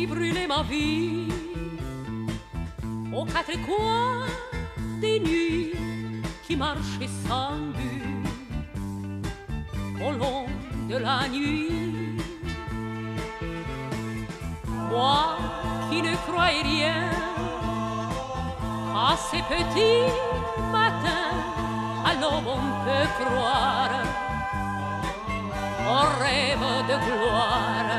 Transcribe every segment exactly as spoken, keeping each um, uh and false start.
qui brûlait ma vie aux quatre coins des nuits qui marchaient sans but au long de la nuit. Moi qui ne croyais rien à ces petits matins, alors on peut croire au rêve de gloire.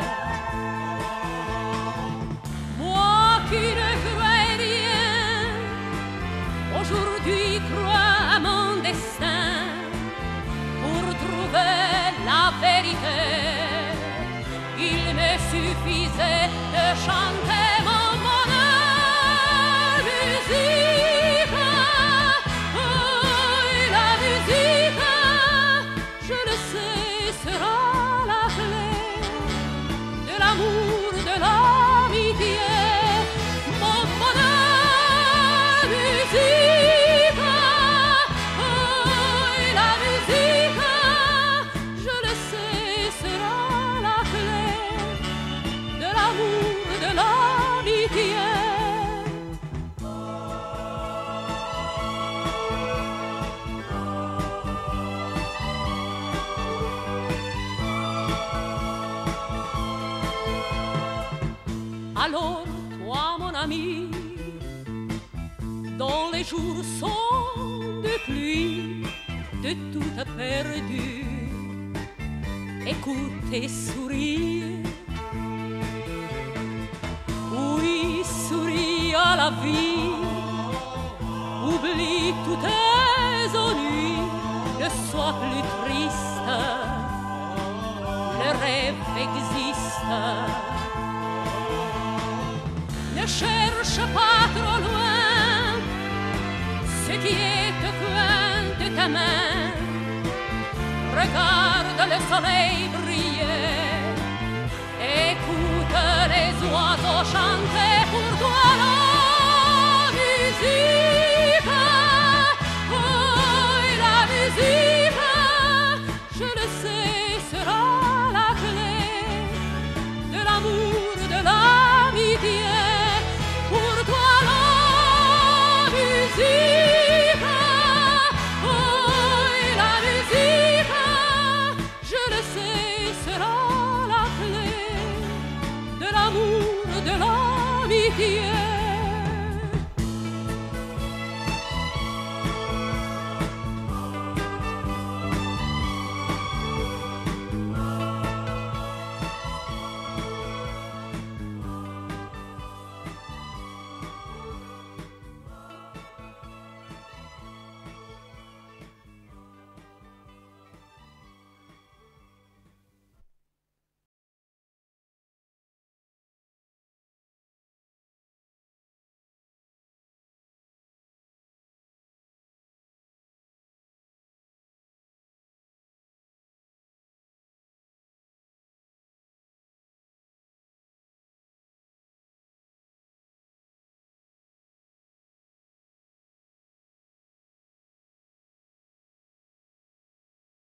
Moi qui ne croyais rien, aujourd'hui crois à mon destin. Pour trouver la vérité, il me suffisait de chanter mon bonheur. Musique, oh, la musique, je le sais, sera la clé de l'amour, de l'amitié. Mon bonheur, musique, oh, la musique, je le sais, sera la clé de l'amour, de l'amitié. Alors, toi, mon ami, dont les jours sont de pluie, de tout perdu, écoute et souris. Oui, souris à la vie, oublie tous tes ennuis, ne sois plus triste, le rêve existe. Ne cherche pas trop loin ce qui est au coin de ta main. Regarde le soleil briller, écoute les oiseaux chanter pour toi. La musique, oh, la musique, je le sais, sera la clé de l'amour, de l'amitié. Pour toi la musique, oh, la musique, je le sais, sera la clé de l'amour, de l'amitié.